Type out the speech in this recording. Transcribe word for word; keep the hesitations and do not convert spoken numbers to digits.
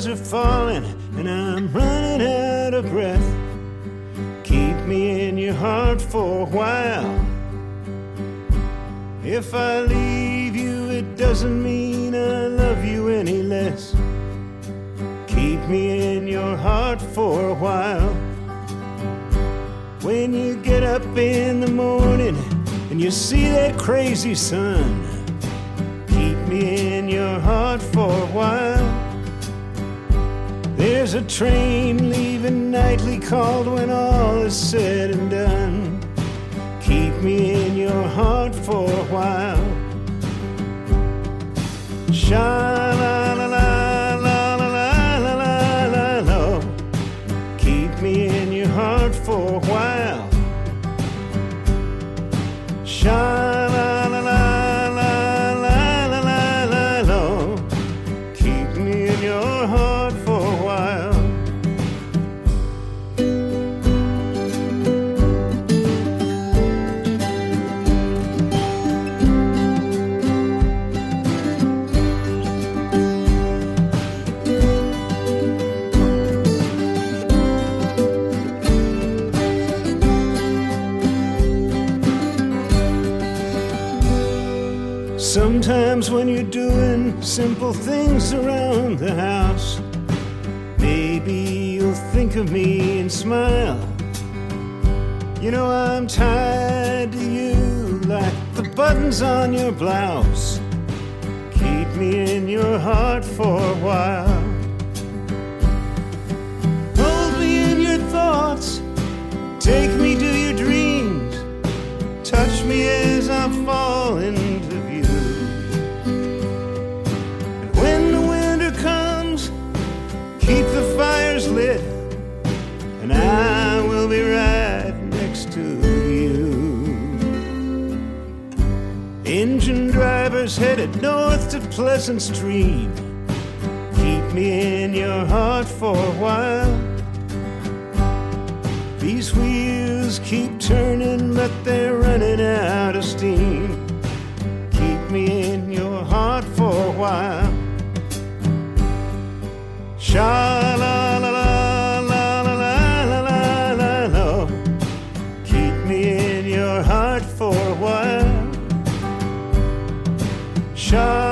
wheels are falling and I'm running out of breath. Keep me in your heart for a while. If I leave you, it doesn't mean I love you any less. Keep me in your heart for a while. When you get up in the morning and you see that crazy sun, keep me in your heart for a while. There's a train leaving nightly called when all is said and done. Keep me in your heart for a while. Sha-la-la-la-la-la-la-la-la. Keep me in your heart for a while. Sha-la-la-la-la-la-la-la. Keep me in your heart for a while. Sometimes when you're doing simple things around the house, maybe you'll think of me and smile. You know I'm tied to you like the buttons on your blouse. Keep me in your heart for a while. Hold me in your thoughts, take me to your dreams, touch me as I fall into view. Keep the fires lit, and I will be right next to you. Engine drivers headed north to Pleasant Stream. Keep me in your heart for a while. These wheels keep turning, but they're running out of steam. Keep me in your heart for a while. Sha-la-la-la-la-la-la-la-la. Keep me in your heart for a while. Sha